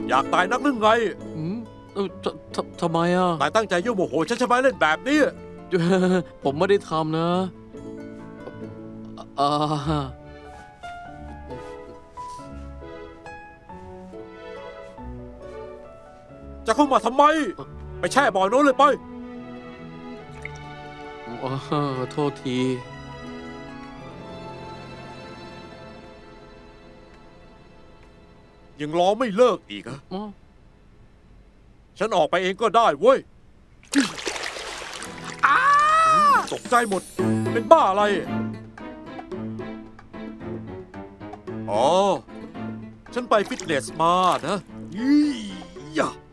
อยากตายนักหรือไงทำไมอ่ะนายตั้งใจยุ่งโมโหฉันใช่ไหมเล่นแบบนี้ผมไม่ได้ทำนะจะเข้ามาทำไมไปแช่บ่อโน้นเลยไปโทษทียังรอไม่เลิกอีกอะฉันออกไปเองก็ได้เว้ยตกใจหมดเป็นบ้าอะไรอ๋อฉันไปฟิตเนสมานะยี่ยะ